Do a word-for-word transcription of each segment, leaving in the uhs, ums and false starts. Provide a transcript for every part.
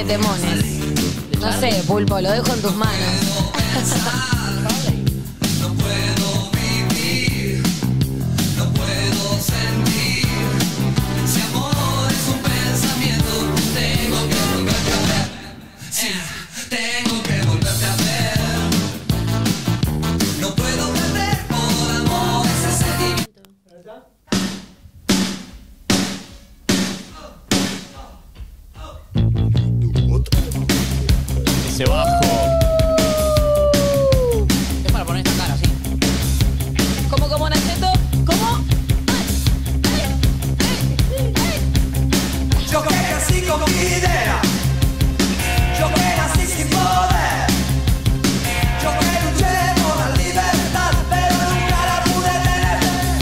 temones. No sé, Pulpo, lo dejo en tus manos. No puedo vivir, no puedo sentir. Si amor es un pensamiento, tengo que volverte a ver. Sí, tengo que volverte a ver. No puedo perder por amor ese sentimiento. Ese bajo. Es para poner esta cara así. ¿Cómo, cómo, Nacheto? ¿Cómo? Yo que nací con mi idea, yo que nací sin poder, yo que luché por la libertad, pero nunca la pude tener.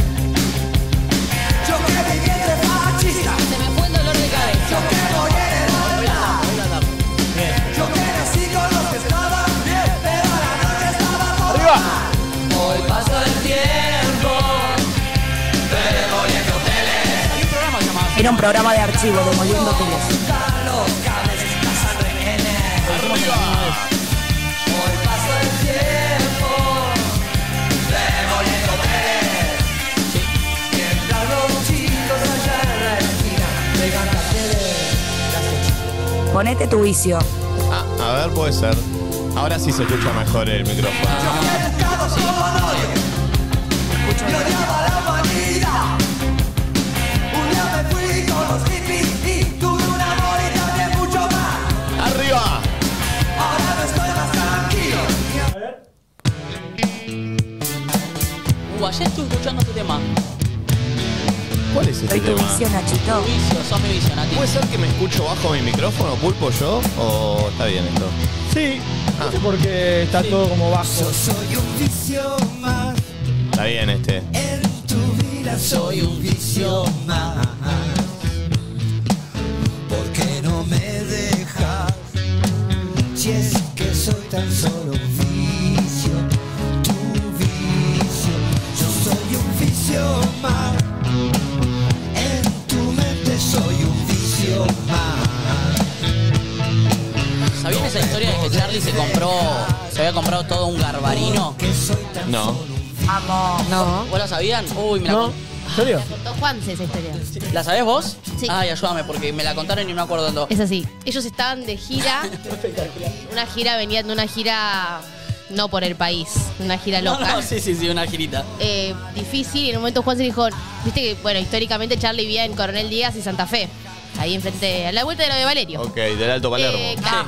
Yo que viví entre fascistas, Se me fue el dolor de cabeza. yo que morí en el altar, yo que nací con los que estaban bien, pero a la noche estaba todo ¡Arriba! mal. Hoy pasa el tiempo, demoliendo hoteles. Hay un programa que se llama Era un programa de archivo, demoliendo hoteles. Los cables pasan rehenes. Hoy pasó el tiempo, demoliendo hoteles. Mientras los chicos allá en la esquina pegan carteles. Ponete tu vicio. Ah, a ver, puede ser. Ahora sí se escucha mejor el micrófono. Yo fui educado como novio, yo odiaba la humanidad. Un día me fui con los hippies y tuve un amor y también mucho más. ¡Arriba! Ahora no estoy más tranquilo. Uh, ayer estuve escuchando este tema. ¿Cuál es este Soy tu tema? vicio, Nachito. Tu vicio, sos mi vicio, Nati. ¿Puede ser que me escucho bajo mi micrófono, Pulpo, yo? ¿O está bien esto? Sí, no sé por qué está todo como bajo. Soy un vicio más Está bien este. en tu vida, soy un vicio más. ¿Por qué no me dejas? Si es que soy tan solo un vicio, tu vicio. Yo soy un vicio más. En tu mente soy un vicio más. ¿Sabían esa historia de que Charlie se compró, se había comprado todo un garbarino? No. Amo. No. ¿Vos la sabían? Uy, me la ¿No? ¿En serio? Contó Juanse esa historia. ¿La sabés vos? Sí. Ay, ayúdame, porque me la contaron y no me acuerdo dónde. Es así. Ellos estaban de gira. Una gira, venían de una gira no por el país, una gira No, loca. no, sí, sí, sí, una girita. Eh, difícil, y en un momento Juan se dijo, viste que, bueno, históricamente Charlie vivía en Coronel Díaz y Santa Fe. Ahí enfrente, a la vuelta de lo de Valerio. Ok, del Alto Palermo. Eh, claro.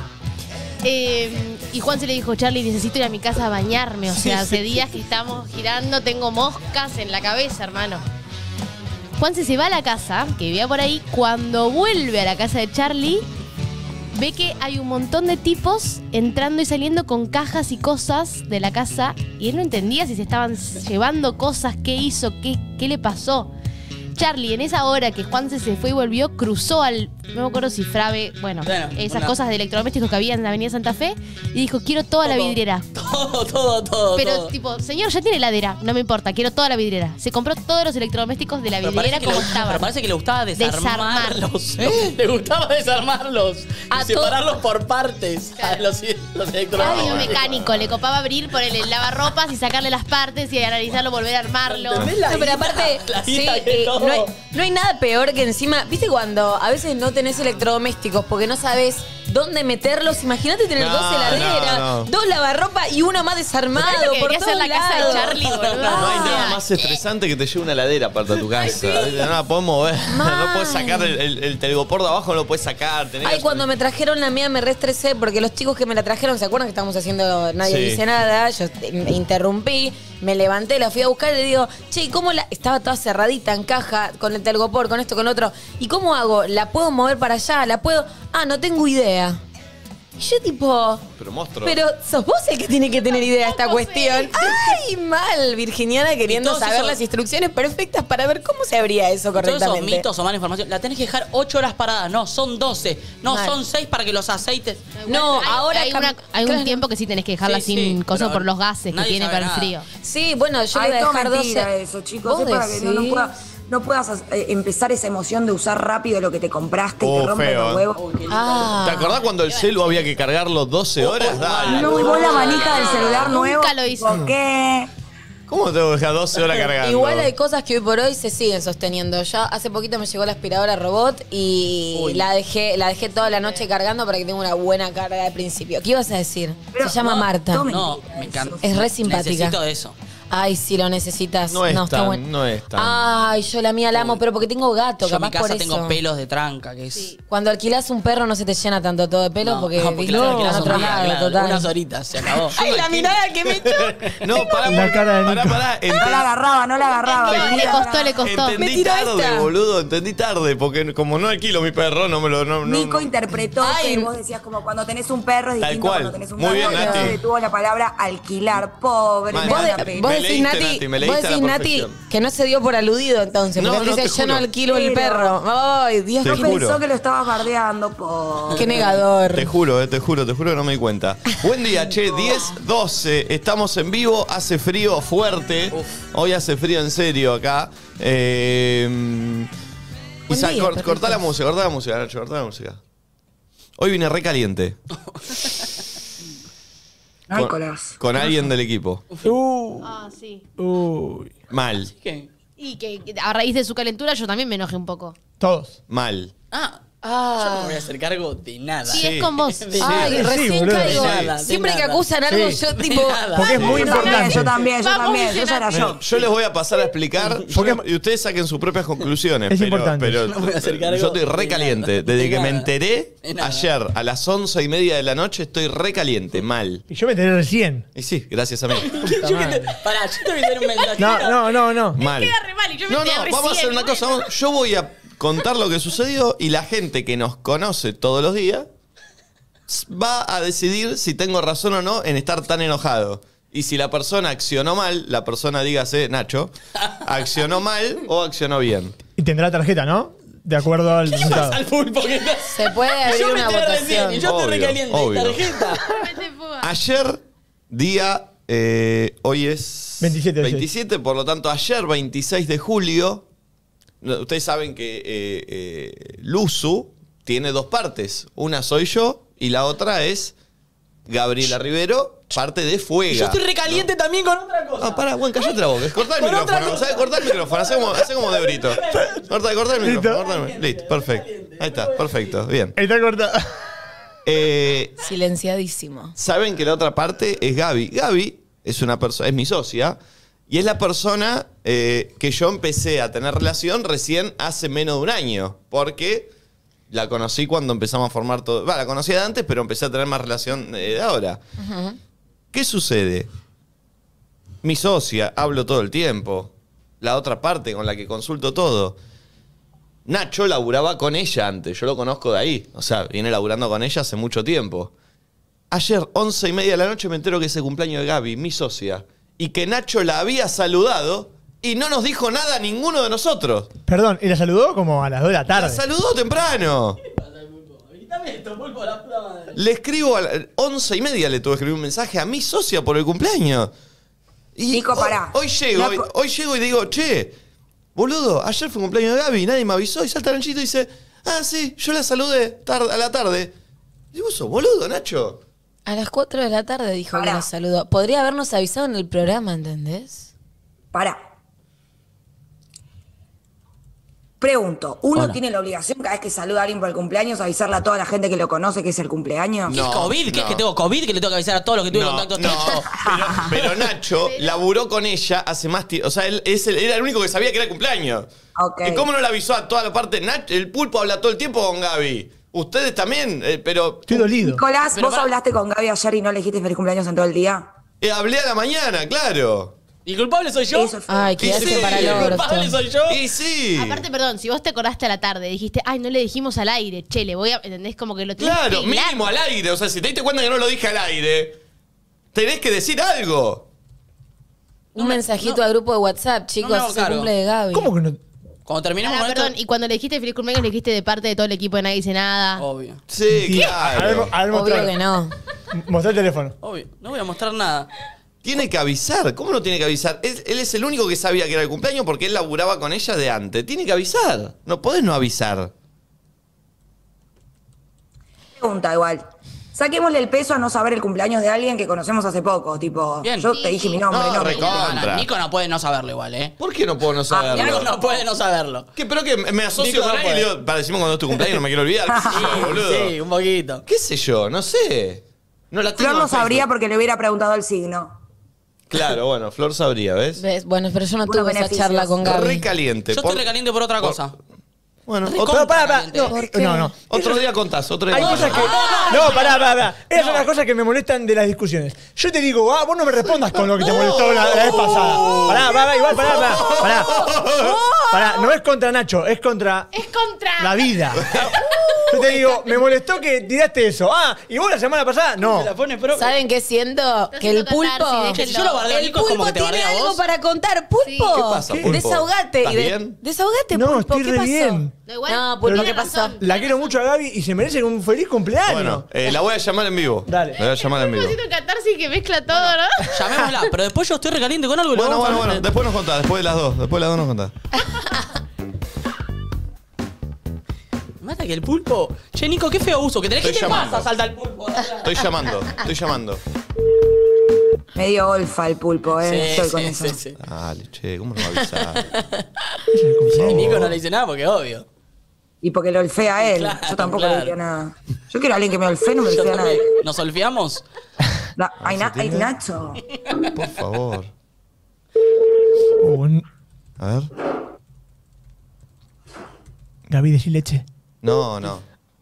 Eh, y Juan se le dijo, Charlie, necesito ir a mi casa a bañarme. O sea, hace días que estamos girando, tengo moscas en la cabeza, hermano. Juan se va a la casa, que vivía por ahí. Cuando vuelve a la casa de Charlie, ve que hay un montón de tipos entrando y saliendo con cajas y cosas de la casa. Y él no entendía si se estaban llevando cosas, qué hizo, qué, qué le pasó. Charlie, en esa hora que Juan se fue y volvió, cruzó al, no me acuerdo si Frave, bueno, Bueno, esas una- cosas de electrodomésticos que había en la avenida Santa Fe, y dijo, quiero toda la Todo. vidriera. Todo, todo, todo. Pero todo. tipo, señor, ya tiene heladera, no me importa, quiero toda la vidriera. Se compró todos los electrodomésticos de la Pero vidriera parece, que como le, estaban. pero parece que le gustaba desarmarlos. Desarmar. Le gustaba desarmarlos. A Y separarlos por partes. A los, los Había un electrodomésticos. mecánico, le copaba abrir, ponerle el lavarropas y sacarle las partes y analizarlo, volver a armarlo. ¿Entendés la No, pero ira? aparte, La sí, ira que eh, todo. no, hay, no hay nada peor que encima, ¿viste cuando a veces no tenés electrodomésticos porque no sabes dónde meterlos? Imagínate tener No, dos heladeras, no, no. dos lavarropa y uno más desarmado ¿Sabés lo que por quería hacer todos la casa de lados? Charlie, boludo? No hay O sea, nada más estresante que te lleve una heladera aparte a tu casa. No la podés mover. Mal. No puedes sacar el, el, el telgopor de abajo, no lo puedes sacar. Tenés Ay, que- cuando me trajeron la mía me re estresé porque los chicos que me la trajeron, ¿se acuerdan que estábamos haciendo Nadie Sí. Dice Nada? Yo me interrumpí, me levanté, la fui a buscar y le digo, che, ¿y cómo la...? Estaba toda cerradita en caja, con el telgopor, con esto, con otro. ¿Y cómo hago? ¿La puedo mover para allá? ¿La puedo...? Ah, no tengo idea. Y yo tipo... Pero monstruo. Pero sos vos el que tiene que tener idea de esta Tampoco cuestión. sé. Ay, mal, Virginiana queriendo todos saber esos- las instrucciones perfectas para ver cómo se abría eso Todos esos correctamente. mitos o mala información. La tenés que dejar ocho horas parada. No, son doce. No, Mal. son seis para que los aceites. No, hay, ahora hay, cam- una- hay un claro. tiempo que sí tenés que dejarla Sí, sin sí, cosas pero por los gases que nadie tiene sabe para el nada. frío. Sí, bueno, yo Ay, le voy a todo dejar mentira doce. eso, chicos. ¿Vos Es para que no, no decís? pueda... no puedas eh, empezar esa emoción de usar rápido lo que te compraste y Oh, te rompe feo, los ¿eh? huevos. Ah. ¿Te acordás cuando el celu había que cargarlo doce horas? Dale. No, y vos la manija del celular nuevo. Nunca lo hice. ¿Por qué? ¿Cómo tengo que dejar doce horas cargando? Igual hay cosas que hoy por hoy se siguen sosteniendo. Ya hace poquito me llegó la aspiradora robot y Uy. la dejé la dejé toda la noche cargando para que tenga una buena carga de principio. ¿Qué ibas a decir? Pero se llama no, Marta. tome. No, me encanta. Es re simpática. Necesito eso. Ay, si lo necesitas. No es está tan, bueno. no es tan. Ay, yo la mía la amo, pero porque tengo gato, Yo en mi capaz por casa eso. tengo pelos de tranca, que es... Cuando alquilás un perro no se te llena tanto todo de pelo No, porque no, porque viste la que alquilás en un otro día, lado, claro, total. unas horitas, se acabó. Ay, la mirada que me echó. No, pará, La cara de pará, Nico. pará. No la agarraba, no la agarraba. No, le costó, le costó. Entendí Me tiró tarde, esta. boludo, entendí tarde, porque como no alquilo mi perro, no me lo... No, no- Nico interpretó Ay. que vos decías como cuando tenés un perro es Tal distinto cual. cuando tenés un Muy gato. bien, y Nati. entonces tuvo la palabra alquilar, pobre. Mal. me Vos, da de- pena. vos Me decís, leíste, Nati, Nati, me vos leíste a la decís, Nati, perfección. que no se dio por aludido entonces, No, porque él no, dice, te yo no juro. alquilo el Pero- perro. Ay, Dios, Te Yo qué, juro. pensó que lo estabas bardeando, pobre. qué negador. Te juro, eh, te juro, te juro que no me di cuenta. Buen día, che, diez doce, estamos en vivo, hace frío fuerte. Hoy hace frío en serio acá. Eh, Buen Isa, día, cor- perritos. cortá la música, cortá la música, Nacho, cortá la música. Hoy vine re caliente. Ay, Con, Colás. con alguien del equipo. Uh, Ah, sí. uy. Mal, ¿Qué? Y que que a raíz de su calentura yo también me enojé un poco. Todos. mal. Ah, yo no Ah. me voy a hacer cargo de nada. Sí, Sí. es con vos. Sí. Ay, Sí, recién boludo. caigo. De nada, de Siempre que nada. acusan algo, Sí. yo tipo. De nada. Porque es muy Yo también, importante. yo también, yo Vamos, también. Yo dice ya era Nati. yo. Yo les voy a pasar a explicar yo- Porque- y ustedes saquen sus propias conclusiones. Es pero, importante. pero No me voy a hacer cargo yo estoy re de caliente. nada. Desde De que me nada. enteré De nada. ayer a las once y media de la noche estoy re caliente, mal. Y yo me enteré recién. Y sí, gracias a mí. Yo que te- Pará, yo te voy a dar un mensaje. No, no, no, no. Mal. Queda re mal y yo me No, no, enteré vamos a hacer recién. una cosa. vamos- Yo voy a contar lo que sucedió y la gente que nos conoce todos los días va a decidir si tengo razón o no en estar tan enojado. Y si la persona accionó mal, la persona, dígase, Nacho, accionó mal o accionó bien. Y tendrá tarjeta, ¿no? De acuerdo al resultado. Al pulpo que está. Se puede abrir Yo me una enteré recién votación. y yo Obvio, estoy recaliente. obvio. Tarjeta. Vete, fuga. Ayer, día, eh, hoy es veintisiete, veintisiete, por lo tanto, ayer, veintiséis de julio, no, ustedes saben que eh, eh, Luzu tiene dos partes. Una soy yo y la otra es Gabriela Rivero, parte de Fuega. Yo estoy recaliente también con otra cosa. Ah, pará, bueno, callate la boca. Cortá el Con otra micrófono. cosa. ¿Sabes cortar el micrófono? Hacé como, hacé como de brito. Corta, corta el micrófono. Listo. cortá el- Listo, perfecto. Ahí está, perfecto. Bien. Está cortado. Eh, Silenciadísimo. Saben que la otra parte es Gaby. Gaby es una persona, es mi socia, y es la persona eh, que yo empecé a tener relación recién hace menos de un año. Porque la conocí cuando empezamos a formar todo. Va, la conocía de antes, pero empecé a tener más relación eh, de ahora. ¿Qué sucede? Mi socia, hablo todo el tiempo. La otra parte con la que consulto todo. Nacho laburaba con ella antes, yo lo conozco de ahí. O sea, viene laburando con ella hace mucho tiempo. Ayer, once y media de la noche, me entero que es el cumpleaños de Gaby, mi socia. Y que Nacho la había saludado y no nos dijo nada a ninguno de nosotros. Perdón, y la saludó como a las dos de la La tarde. saludó temprano. Quítame esto, pulpo, la puta madre. Le escribo a las once y media, le tuve que escribir un mensaje a mi socia por el cumpleaños. Y Nico, hoy- pará. Hoy, llego, La hoy, co- hoy llego y digo, che, boludo, ayer fue cumpleaños de Gaby, nadie me avisó. Y salta Nachito y dice, ah, sí, yo la saludé tarde, a la tarde. Y vos sos boludo, Nacho. A las cuatro de la tarde dijo que Pará. nos saludó. Podría habernos avisado en el programa, ¿entendés? Pará. Pregunto, ¿uno Hola. tiene la obligación cada vez que saluda a alguien por el cumpleaños avisarle a toda la gente que lo conoce que es el cumpleaños? ¿Qué es No, COVID? ¿Qué es no. que tengo COVID? Que le tengo que avisar a todos los que tuve No, contacto no, estrecho. pero, pero Nacho laburó con ella hace más tiempo. O sea, él es el- era el único que sabía que era el cumpleaños. Ok. ¿Y cómo no le avisó a toda la parte? Nacho, el pulpo habla todo el tiempo con Gaby. Ustedes también, eh, pero Estoy dolido. Nicolás, Pero ¿vos pará. hablaste con Gaby ayer y no le dijiste feliz cumpleaños en todo el día? eh, hablé a la mañana, claro. ¿Y el culpable soy yo? Eso es feo. Ay, Y quedaste sí, para el el ¿El orto. culpable soy yo? Y sí. Aparte, perdón, si vos te acordaste a la tarde, dijiste, ay, no le dijimos al aire, che, le voy a. ¿Entendés? Como que lo tenés Claro, que hilar. mínimo al aire. O sea, si te diste cuenta que no lo dije al aire, tenés que decir algo. Un No me- mensajito no. al grupo de WhatsApp, chicos, hago es el cargo. cumple de Gaby. ¿Cómo que no? Cuando terminemos Ah, con perdón, esto... y cuando le dijiste feliz cumpleaños, le dijiste de parte de todo el equipo de Nadie Dice Nada. Obvio, Sí, Tía, a ver, claro. a ver, Obvio mostrá. que no. Mostrá el teléfono. obvio. No voy a mostrar nada. Tiene que avisar. ¿Cómo no tiene que avisar? Él, él es el único que sabía que era el cumpleaños porque él laburaba con ella de antes. Tiene que avisar. No podés no avisar. Pregunta igual. Saquémosle el peso a no saber el cumpleaños de alguien que conocemos hace poco. Tipo, Bien. yo te dije mi nombre, No, no, me- recontra. No, no, Nico no puede no saberlo igual, ¿eh? ¿Por qué no puedo no saberlo? Nico no puede no saberlo. ¿Qué? Pero que me asocio Nico con no alguien y puede. le digo, para decirme cuando es tu cumpleaños, no me quiero olvidar. ¿Qué sé yo, boludo? Sí, un poquito. ¿Qué sé yo? No sé. No la tengo Flor lo en Facebook. sabría porque le hubiera preguntado el signo. Claro, bueno, Flor sabría, ¿ves? ¿Ves? Bueno, pero yo no Algunos tuve esa beneficios. charla con Gaby. Re caliente. Yo Por- estoy recaliente por otra por- cosa. Bueno, Re otro, No, pará, pará. Caliente. No, ¿Por qué? no, no. otro día contás, otro día Hay contás. cosas que. No, pará, pará, pará. Esas son las cosas que me molestan de las discusiones. Yo te digo, ah, vos no me respondas con lo que te molestó la, la vez pasada. Pará, pará, igual, pará, pará. Pará. Pará, no es contra Nacho, es contra Es contra. la vida. Yo te digo, me molestó que tiraste eso. Ah, y vos la semana pasada, no. Se la pone pro. ¿Saben qué siento? Que el haciendo pulpo. catarsis, Que si yo lo bardeo a El Nico es como pulpo que te tiene bardea a algo vos. para contar, pulpo. ¿Qué pasa, pulpo? Desahogate. ¿Estás y de- bien? Desahogate, No, pulpo. estoy ¿Qué re pasó? bien. No, igual, No, pulpo, Pero ¿qué tiene pasó? razón. La quiero mucho a Gaby y se merece un feliz cumpleaños. Bueno, eh, la voy a llamar en vivo. Dale. La voy a llamar en vivo. haciendo catarsis que mezcla todo, ¿no? Llamémosla, pero después yo estoy recaliente con algo y lo Bueno, vamos bueno, a- bueno. Después nos contás, después de las dos. Después de las dos nos contás. Mata que el pulpo. Che, Nico, qué feo uso. Que tenés que Estoy te llamando. pasa, salta el pulpo. Estoy llamando, estoy llamando. Medio olfa el pulpo, eh. Sí, Estoy con sí, eso. sí, sí. Dale, che, ¿cómo no me avisás? Es el Y cumpleaños. Nico no le dice nada porque es obvio. Y porque lo olfea a él. Claro, Yo tampoco claro. le diría nada. Yo quiero a alguien que me olfee, no me Yo olfea a también. nadie. ¿Nos solfiamos? Na- ay, na- ay, tiene? Nacho. Por favor. Oh, n- A ver. Gaby, decí leche. No, no.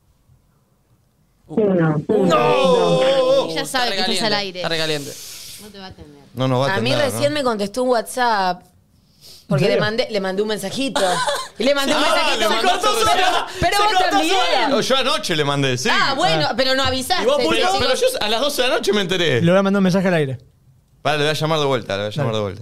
Ella sabe que estás al aire. Está recaliente. No te va a atender. No nos va a A mí atender, recién ¿no? me contestó un WhatsApp. Porque ¿En le serio? mandé, le mandé un mensajito. Y le mandé un Ah, mensajito. le mandaste pero recién. pero Se vos cortó también. No, yo anoche le mandé, sí. Ah, bueno, pero no avisaste. ¿Y vos, Pulpo? Pero, chicos. pero yo a las doce de la noche me enteré. Le voy a mandar un mensaje al aire. Vale, le voy a llamar de vuelta, le voy a llamar de vuelta.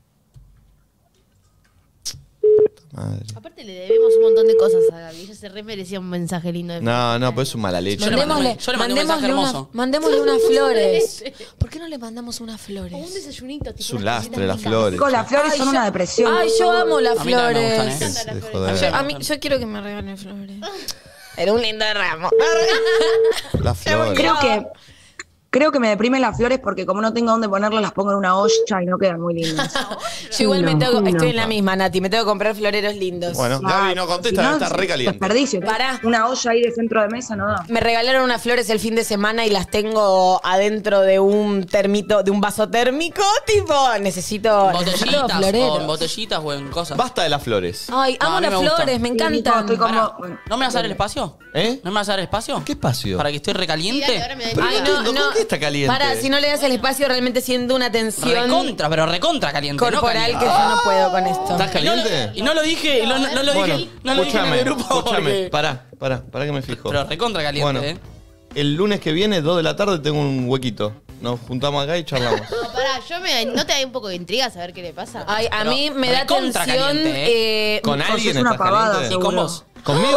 Madre. Aparte le debemos un montón de cosas a Gaby. Ella se re merecía un mensaje lindo de No, no, pues es un mala leche. Yo le mandé- Mandémosle, yo le mandé un mensaje mandémosle, una- hermoso. mandémosle unas flores. ¿Por qué no le mandamos unas O un flores? desayunito. Es tipo un unas lastre las cositas flores. Chicos, las flores Ay, son yo- una depresión. Ay, yo amo las A mí también me flores. gustan, ¿eh? Es de Yo- joder. Yo, a mí, yo quiero que me regalen flores. Era un lindo ramo. Las flores. Creo que, creo que me deprimen las flores porque como no tengo dónde ponerlas, las pongo en una olla y no quedan muy lindas. Yo igual me No, tengo, no. estoy en la misma, Nati. Me tengo que comprar floreros lindos. Bueno, Gaby no contesta, Si no, está re caliente. Desperdicio. Pará. Una olla ahí de centro de mesa no da. Me regalaron unas flores el fin de semana y las tengo adentro de un termito, de un vaso térmico. Tipo, necesito, necesito Botellitas, floreros. o en botellitas o en cosas. Basta de las flores. Ay, No, amo a mí las me gusta. flores, me Sí, Nico, encantan. estoy como- Pará, bueno. ¿no me vas a dar el espacio? ¿Eh? ¿No me vas a dar el espacio? ¿Qué espacio? ¿Para que estoy Sí, dale, recaliente? ahora me da Pero Ay, no no, entiendo, no. ¿por qué está caliente? Para, si no le das el espacio, realmente siento una tensión Recontra, pero recontra caliente. no corporal caliente. que yo no puedo con esto. ¿Estás Y no, lo, caliente? y no lo dije, y no, no lo Bueno, dije, no lo dije en escúchame, el grupo. escúchame. porque- Pará, pará, pará que me fijo. Pero recontra caliente, Bueno, eh. el lunes que viene, dos de la tarde, tengo un huequito. Nos juntamos acá y charlamos. No, pará, yo me, ¿no te da un poco de intriga saber qué le pasa? Ay, a Pero mí me da recontra tensión. caliente, eh, ¿Con alguien es una estás pavada, caliente? ¿Y con vos? ¿Conmigo?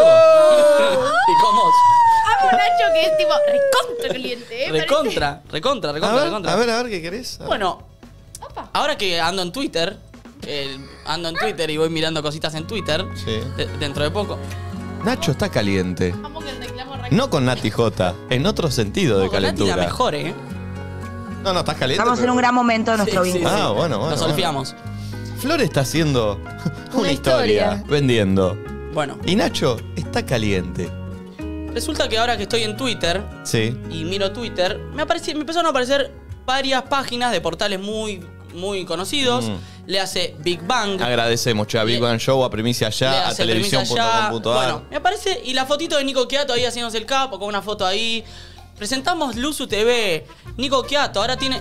¿Y con vos? Amo a Nacho que es tipo recontra caliente, ¿eh? Recontra, recontra, A recontra, ver, recontra. a ver, a ver, ¿qué querés? A ver. Bueno, ahora que ando en Twitter, eh, ando en Twitter y voy mirando cositas en Twitter, Sí. de- dentro de poco. Nacho está caliente. Parece. Amo que el reclamo re- No con Nati J, en otro sentido de No, con Nati calentura. la mejor, ¿eh? No, no, estás caliente. Estamos en pero- un gran momento de nuestro Sí, sí, vínculo. Ah, bueno, bueno. Nos bueno. solfiamos. Flor está haciendo una, historia, historia. vendiendo. Bueno, Y Nacho está caliente. resulta que ahora que estoy en Twitter Sí. y miro Twitter, me, apareci- me empezaron a aparecer varias páginas de portales muy, muy conocidos. Mm. Le hace Big Bang. Agradecemos, che, a Big Le- Bang Show, a Primicia le Ya, a hace televisión punto Premisa com Ya. punto a r. Bueno, me aparece y la fotito de Nico Quiato ahí haciéndose el capo con una foto ahí. Presentamos Luzu T V. Nico Quiato ahora tiene.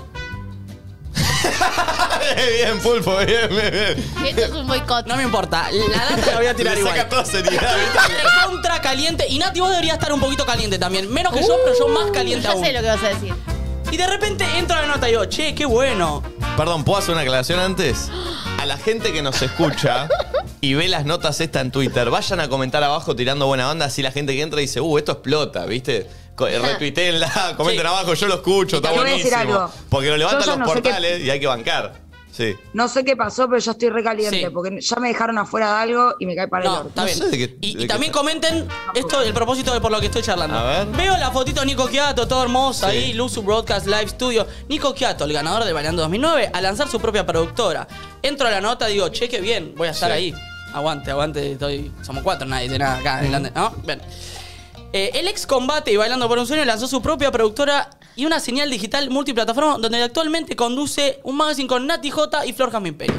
Bien, Pulpo, bien, bien, bien. Esto es un boicot. No me importa, la data la voy a tirar Le igual. saca toda seriedad, ¿viste? Contra caliente. Y Nati, vos deberías estar un poquito caliente también. Menos que yo, pero yo más caliente Ya aún. sé lo que vas a decir. Y de repente entra la nota y digo, che, qué bueno. Perdón, ¿puedo hacer una aclaración antes? A la gente que nos escucha, y ve las notas estas en Twitter, vayan a comentar abajo tirando buena onda, así la gente que entra dice, uh, esto explota, ¿viste? Co- Retuiteenla, comenten Sí. abajo, yo lo escucho, está Te voy a decir buenísimo. algo. Porque lo levantan Yo ya los no sé qué- portales y hay que bancar. Sí. No sé qué pasó, pero yo estoy recaliente Sí. porque ya me dejaron afuera de algo y me cae para el No, orto. está No bien. sé de qué- y de y qué también está. comenten esto, el propósito de por lo que estoy charlando. A ver. Veo la fotito de Nico Quiato, todo hermoso Sí. ahí, Luzu Broadcast Live Studio. Nico Quiato, el ganador del Bailando dos mil nueve, a lanzar su propia productora. Entro a la nota, digo, che, qué bien, voy a estar Sí. ahí. Aguante, aguante, estoy, somos cuatro, nadie de nada acá en Irlanda, ¿no? Bien. Eh, el ex Combate y Bailando por un Sueño lanzó su propia productora y una señal digital multiplataforma donde actualmente conduce un magazine con Nati J y Flor Jazmín Peña.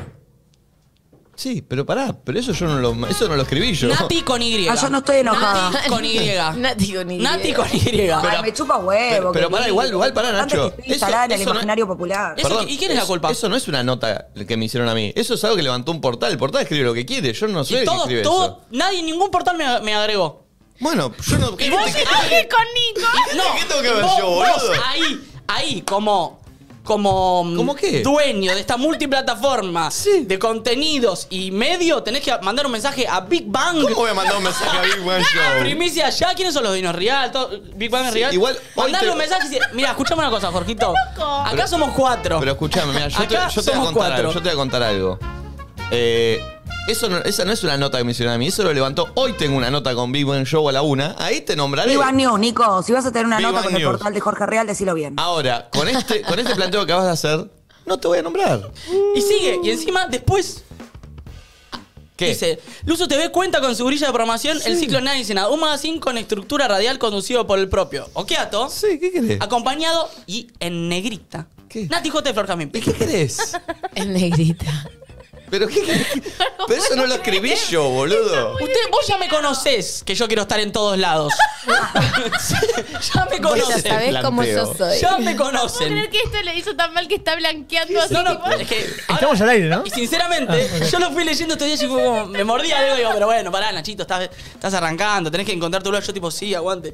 Sí, pero pará, pero eso yo no lo, eso no lo escribí yo. Nati con Y. Ah, yo no estoy enojada. Nati con Y. Nati con Y. Nati con Y. Ay, me chupa huevo. pero- pero que pará, ni- igual- igual pará, Antes Nacho. que esté instalada Eso- en el eso no- imaginario popular. Eso- ¿y quién es la eso- culpa? Eso no es una nota que me hicieron a mí. Eso es algo que levantó un portal. El portal escribe lo que quiere. Yo no soy Y el que todo, escribe todo, eso. nadie, ningún portal me, me agregó. Bueno, yo no. ¿Qué, ¿Y vos? qué- qué- ¡Ay, con Nico! Y- no, ¿Qué tengo que ver vos- yo, vos boludo? ahí, ahí, como, como mm, ¿Cómo qué? dueño de esta multiplataforma Sí. de contenidos y medio, tenés que mandar un mensaje a Big Bang. ¿Cómo voy a mandar un mensaje a Big One Show? Primicia ya, ¿quiénes son los dueños? Real, todo- Big Bang es Sí, real. igual, hoy Mandarle te- un mensaje y decir, mira, escuchame una cosa, Jorgito. Acá Pero- somos cuatro. Pero escúchame, mira, yo te, Acá yo te voy a somos contar cuatro. algo. Yo te voy a contar algo. Eh, eso no, esa no es una nota que me hicieron a mí. Eso lo levantó. Hoy tengo una nota con Big One Show a la una. Ahí te nombraré. Big Bang News, Nico. Si vas a tener una Big nota Bang con el News. portal de Jorge Real, decilo bien. Ahora, con este, con este planteo que acabas de hacer, no te voy a nombrar. Y sigue, y encima después ¿Qué? dice, Luzu T V cuenta con su grilla de programación El Ciclo Nadie Dice Nada, un magazine con estructura radial conducido por el propio Okiato, Sí, ¿qué querés? acompañado y en negrita. ¿Qué? Nati J. de Flor Jazmín ¿Y Peña. qué querés? En negrita. ¿Pero qué querés? Pero eso no lo escribí yo, boludo. Usted, vos ya me conocés que yo quiero estar en todos lados. ya me Vos ya conocés. sabés cómo yo planteo. soy. Ya me ¿Puedo conocen. creer que esto le hizo tan mal que está blanqueando así? No, no, tipo? es que. ahora- Estamos al aire, ¿no? Y sinceramente, yo lo fui leyendo estos días y fue como, me mordía algo y digo, pero bueno, pará, Nachito, estás, estás arrancando, tenés que encontrar tu lugar. Yo tipo, sí, aguante.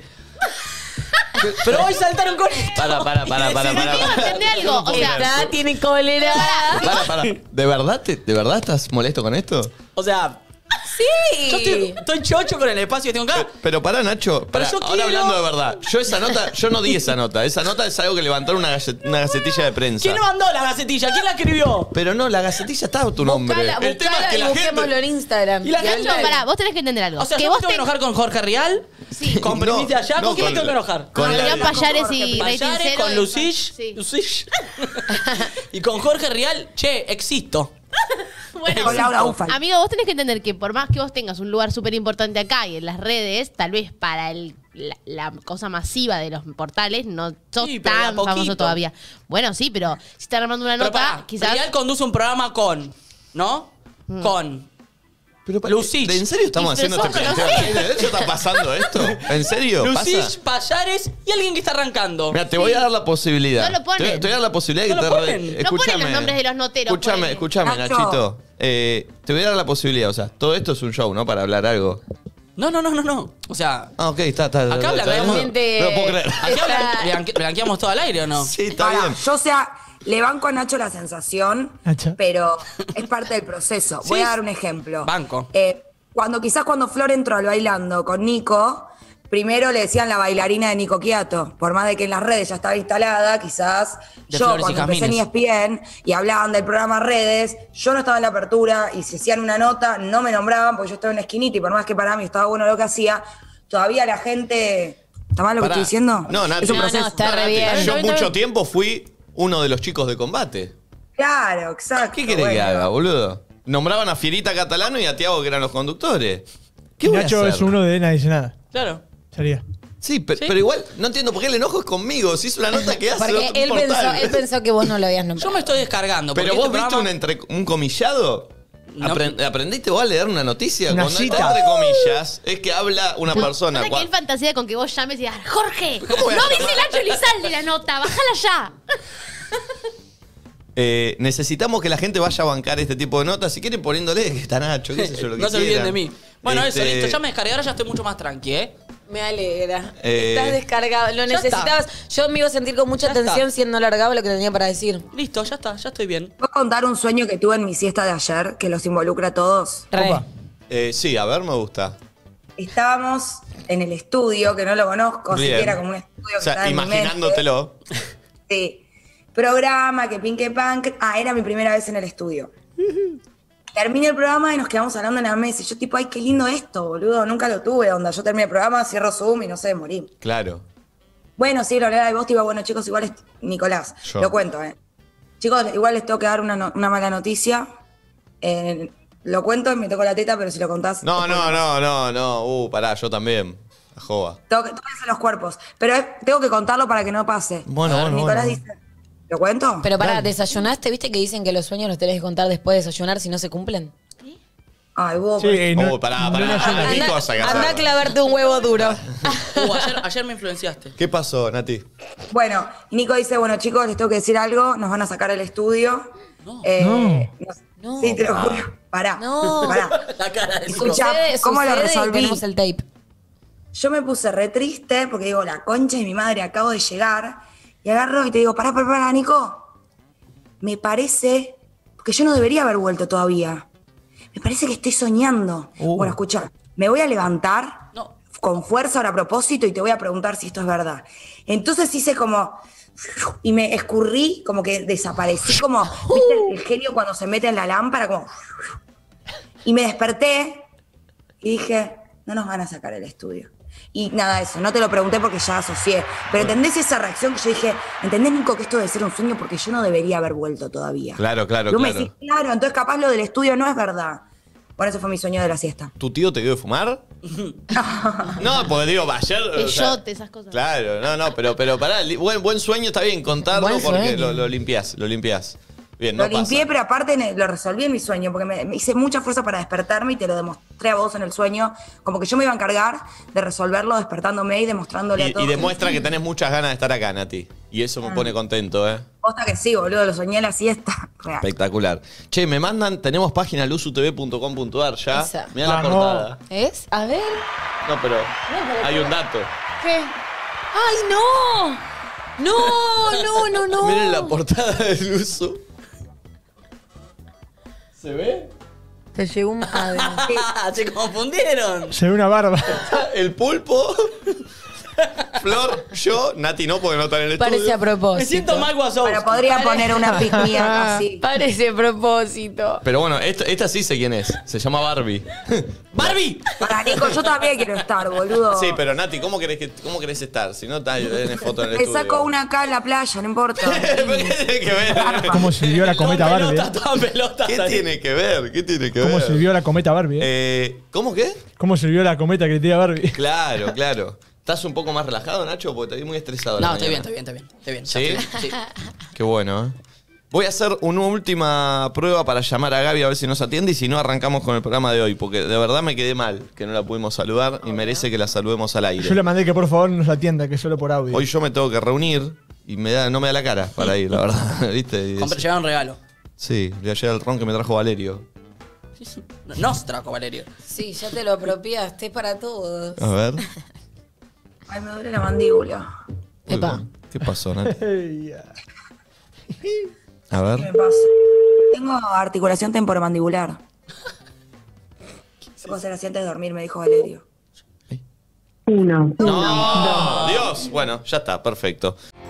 Pero hoy saltaron con esto. Para, para, para, para, para. Quiero entender algo. O sea, Está, tiene cólera. Para, para. ¿De verdad, te- ¿De verdad estás molesto con esto? O sea, Sí. yo estoy, estoy chocho con el espacio que tengo acá. Pero pará, Nacho. Pará, yo ahora quiero- hablando de verdad. Yo esa nota, yo no di esa nota. Esa nota es algo que levantaron una, gace- una gacetilla de prensa. ¿Quién mandó la gacetilla? ¿Quién la escribió? Pero no, la gacetilla estaba tu nombre. Buscala, El tema es buscala que y la busquémoslo gente... en Instagram. Y la Y gente- Nacho, habla- pará, vos tenés que entender algo. O sea, que yo vos me tengo que te- enojar con Jorge Real. Sí. Con No, Primicia allá. no, ¿Con quién me con tengo que la- enojar? con la- Adrián Payares y Rating Payares, Cero. con y- Lucish. Sí. Lucish. y con Jorge Real, che, existo. Bueno, Con Laura Ufal. amigo, vos tenés que entender que por más que vos tengas un lugar súper importante acá y en las redes, tal vez para el, la, la cosa masiva de los portales no sos Sí, pero de a tan famoso poquito. todavía. Bueno, sí, pero si están armando una Pero nota, pará, quizás... Real conduce un programa con, ¿no? Con. Pero, pa- Lucich. ¿En serio estamos Y haciendo este nosotros, planteo? ¿De hecho está pasando esto? ¿En serio? Lucich, ¿Pasa? Payares y alguien que está arrancando. Mira, te voy a dar la posibilidad. No lo ponen. Te, voy- te voy a dar la posibilidad No que lo te... ponen. No ponen los nombres de los noteros, Escúchame, ponele. escúchame, Nacho. Nachito. Eh, te voy a dar la posibilidad. O sea, todo esto es un show, ¿no? Para hablar algo. No, no, no, no, no. O sea, Ah, ok, está, está. Acá está, habla está, realmente- No lo puedo creer. ¿aquí habla- blanque- blanqueamos todo al aire o no? Sí, está Pará, bien. yo, o sea, le banco a Nacho la sensación, Nacho. pero es parte del proceso. Voy Sí. a dar un ejemplo. Banco. Eh, cuando quizás cuando Flor entró al bailando con Nico, primero le decían la bailarina de Nico Quiato. Por más de que en las redes ya estaba instalada, quizás De yo Flores y cuando empecé en E Jazmines. S P N y hablaban del programa Redes, yo no estaba en la apertura y si hacían una nota no me nombraban porque yo estaba en una esquinita y por más que para mí estaba bueno lo que hacía, todavía la gente... ¿Está mal lo que Pará. estoy diciendo? No, Nati. Es un No, no, proceso. está re Nati, bien. Yo Está bien, mucho está bien. tiempo fui uno de los chicos de combate. Claro, exacto. ¿Qué querés que bueno. haga, boludo? Nombraban a Fierita Catalano y a Tiago, que eran los conductores. ¿Qué Y voy a Nacho hacer? es uno de nadie dice nada. Claro. Sería. Sí, pe- ¿Sí? pero igual no entiendo por qué el enojo es conmigo. Si es una nota que hace Porque otro él portal. pensó, él pensó que vos no lo habías Yo nombrado. me estoy descargando. Pero porque vos este viste programa- un, entre- un comillado. No. Apren- ¿Aprendiste vos a leer una noticia? Una Cuando cita. está entre comillas, es que habla una persona. Pasa que Cua- él fantasea con que vos llames y digas, Jorge, no ¿Cómo voy a dice llamar? Nacho Elizalde la nota, bájala ya. Eh, necesitamos que la gente vaya a bancar este tipo de notas. Si quieren poniéndole que está Nacho, qué sé yo, lo que no se olviden quieran. de mí. Bueno, Este, eso, listo. Ya me descargué, ahora ya estoy mucho más tranqui, ¿eh? Me alegra. Eh, Estás descargado. Lo ya necesitabas. Yo me iba a sentir con mucha Ya tensión está. siendo largado lo que tenía para decir. Listo, ya está, ya estoy bien. ¿Puedo contar un sueño que tuve en mi siesta de ayer que los involucra a todos? Re. Opa. Eh, sí, a ver, me gusta. Estábamos en el estudio, que no lo conozco, así Bien. que era como un estudio O que sea, estaba en mi mente. imaginándotelo. Sí. Programa, que pin, que pan. que- Ah, era mi primera vez en el estudio. Terminé el programa y nos quedamos hablando en la mesa. Y yo tipo, ay, qué lindo esto, boludo. Nunca lo tuve. Onda, yo terminé el programa, cierro Zoom y no sé, morí. Claro. Bueno, sí, lo hablaba de vos, te iba, bueno, chicos, igual es Nicolás. Yo. Lo cuento, ¿eh? Chicos, igual les tengo que dar una, no- una mala noticia. Eh, lo cuento y me tocó la teta, pero si lo contás... No, después no, pasa. no, no, no. Uh, pará, yo también. La joba. Tengo que- tóquense los cuerpos. Pero es- tengo que contarlo para que no pase. Bueno, bueno, Nicolás bueno. dice... ¿Lo cuento? Pero pará, ¿desayunaste? ¿Viste que dicen que los sueños los tenés que contar después de desayunar si no se cumplen? Ay, vos... Sí, eh, no, Oh, pará, pará. no, no, pará, no, ¿qué Anda, cosa que anda a hacer? clavarte un huevo duro. Uh, ayer, ayer me influenciaste. ¿Qué pasó, Nati? Bueno, y Nico dice, bueno, chicos, les tengo que decir algo. Nos van a sacar el estudio. Eh, nos- No. Sí, te lo juro. Pará. No. Pará. La cara de Nico. Escucha, Sucede, ¿cómo lo sucede y resolví? tenemos el tape. Yo me puse re triste porque digo, la concha de mi madre, acabo de llegar. Y agarro y te digo, pará, pará, pará, Nico. Me parece, porque yo no debería haber vuelto todavía. Me parece que estoy soñando. Uh. Bueno, escucha, me voy a levantar No. con fuerza ahora a propósito y te voy a preguntar si esto es verdad. Entonces hice como... Y me escurrí, como que desaparecí, como... ¿Viste el genio cuando se mete en la lámpara? Como... Y me desperté y dije, no nos van a sacar el estudio. Y nada de eso, no te lo pregunté porque ya asocié. Pero ¿entendés esa reacción que yo dije? ¿Entendés, Nico, que esto debe ser un sueño? Porque yo no debería haber vuelto todavía. Claro, claro, Y vos me claro. decís, claro, entonces capaz lo del estudio no es verdad. Bueno, ese fue mi sueño de la siesta. ¿Tu tío te dio de fumar? No, porque digo, ayer. o sea, Peyote, esas cosas. Claro, no, no, pero, pero pará, li- buen, buen sueño está bien contarlo Buen porque sueño. lo, lo limpiás, lo limpiás. Bien, no Lo limpié, pasa. pero aparte ne- lo resolví en mi sueño, porque me, me hice mucha fuerza para despertarme y te lo demostré a vos en el sueño. Como que yo me iba a encargar de resolverlo despertándome y demostrándole a Y, todos. y demuestra que tenés muchas ganas de estar acá, Nati. Y eso me Ah. pone contento, ¿eh? Posta que sí, boludo, lo soñé en la siesta. Real. Espectacular. Che, me mandan, tenemos página lusutv punto com punto ar ya. Esa. Mirá la Vamos. portada. ¿Es? A ver. No, pero hay un dato. ¿Qué? ¡Ay, no! No, no, no, no. Miren la portada de Luzu. ¿Se ve? Te llegó un padre. Se confundieron. Se ve una barba. El pulpo. Flor, yo, Nati no, porque no está en el Parece a estudio. propósito. Me siento Mike Wazowski. Pero podría poner una pic mía así. Parece a propósito. Pero bueno, esta, esta sí sé quién es. Se llama Barbie. ¡Barbie! Para Nico, yo también quiero estar, boludo. Sí, pero Nati, ¿cómo querés, que, cómo querés estar? Si no, tenés foto en el Me estudio. saco una acá en la playa, no importa. ¿Qué tiene que ver? ¿Cómo sirvió la cometa Con Barbie? pelotas, eh? todas pelotas ¿Qué ahí. tiene que ver? ¿Qué tiene que ¿Cómo ver? sirvió la cometa Barbie? eh? Eh, ¿Cómo qué? ¿Cómo sirvió la cometa que tira Barbie? Claro, claro. ¿Estás un poco más relajado, Nacho? Porque te vi muy estresado. a la No, estoy bien, mañana. estoy bien, estoy bien. ¿Sí? Estoy bien. Sí. Qué bueno, ¿eh? Voy a hacer una última prueba para llamar a Gaby a ver si nos atiende y si no arrancamos con el programa de hoy, porque de verdad me quedé mal que no la pudimos saludar y merece que la saludemos al aire. Yo le mandé que por favor nos atienda, que solo por audio. Hoy yo me tengo que reunir y me da, no me da la cara para ir, la verdad. ¿Viste? Y Compré, es- llevar un regalo. sí, le voy a llevar el ron que me trajo Valerio. Nos trajo Valerio. Sí, ya te lo apropiaste, es para todos. A ver. Ay, me duele la mandíbula. Epa. ¿Qué pasó, Nati? Ey, ya. A ¿Qué ver. me pasa? Tengo articulación temporomandibular. Tengo que hacer así antes de dormir, me dijo Valerio. No, Dios. Bueno, ya está, perfecto.